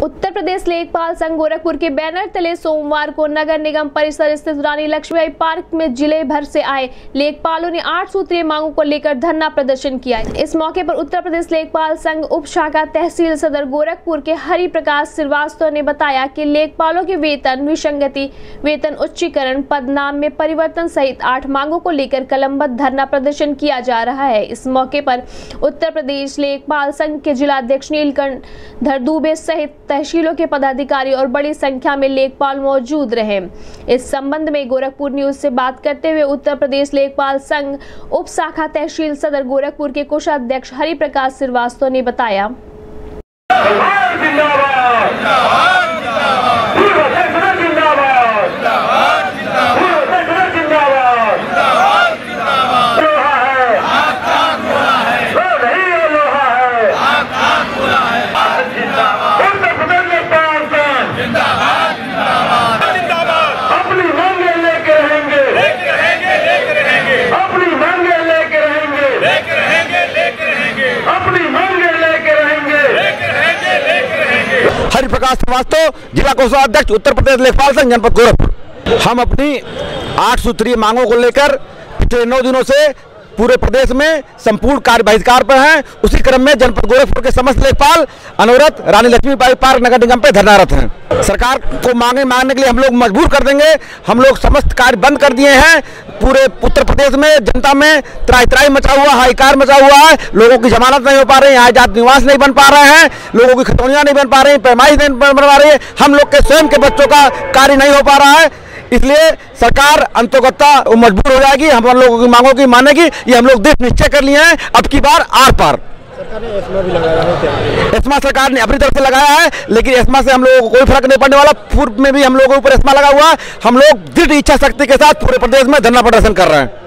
उत्तर प्रदेश लेखपाल संघ गोरखपुर के बैनर तले सोमवार को नगर निगम परिसर स्थित रानी लक्ष्मीबाई पार्क में जिले भर से आए लेखपालों ने 8 सूत्रीय मांगों को लेकर धरना प्रदर्शन किया। इस मौके पर उत्तर प्रदेश लेखपाल संघ उप शाखा तहसील सदर गोरखपुर के हरि प्रकाश श्रीवास्तव ने बताया कि लेखपालों के वेतन विसंगति, वेतन उच्चीकरण, पदनाम में परिवर्तन सहित 8 मांगों को लेकर कलमबद्ध धरना प्रदर्शन किया जा रहा है। इस मौके पर उत्तर प्रदेश लेखपाल संघ के जिलाध्यक्ष नीलकंठ दुबे सहित तहसीलों के पदाधिकारी और बड़ी संख्या में लेखपाल मौजूद रहे। इस संबंध में गोरखपुर न्यूज से बात करते हुए उत्तर प्रदेश लेखपाल संघ उप शाखा तहसील सदर गोरखपुर के कोषाध्यक्ष हरि प्रकाश श्रीवास्तव ने बताया। हरि प्रकाश श्रीवास्तव, जिला कोषाध्यक्ष उत्तर प्रदेश लेखपाल संघ जनपद गोरखपुर। हम अपनी 8 सूत्रीय मांगों को लेकर पिछले 9 दिनों से पूरे प्रदेश में संपूर्ण कार्य बहिष्कार पर हैं। उसी क्रम में जनपद गोरखपुर के समस्त लेखपाल अनवरत रानी लक्ष्मीबाई पार्क नगर निगम पे धरनारत हैं। सरकार को मांगने के लिए हम लोग मजबूर कर देंगे। हम लोग समस्त कार्य बंद कर दिए हैं। पूरे उत्तर प्रदेश में जनता में त्राही मचा हुआ, हाहाकार मचा हुआ है। लोगों की जमानत नहीं हो पा रही है, आजाद निवास नहीं बन पा रहे हैं, लोगों की खतौनियां नहीं बन पा रही, पैमाइश नहीं बन पा रही है। हम लोग के स्वयं के बच्चों का कार्य नहीं हो पा रहा है। इसलिए सरकार अंतोगत्ता मजबूर हो जाएगी हम लोगों की मांगों की मानेगी। ये हम लोग दृढ़ निश्चय कर लिए हैं। अब की बार आर पार। सरकार ने एस्मा भी लगाया है। एस्मा सरकार ने अपनी तरफ से लगाया है, लेकिन एस्मा से हम लोगों को कोई फर्क नहीं पड़ने वाला। पूर्व में भी हम लोगों के ऊपर एस्मा लगा हुआ है। हम लोग दृढ़ इच्छा शक्ति के साथ पूरे प्रदेश में धरना प्रदर्शन कर रहे हैं।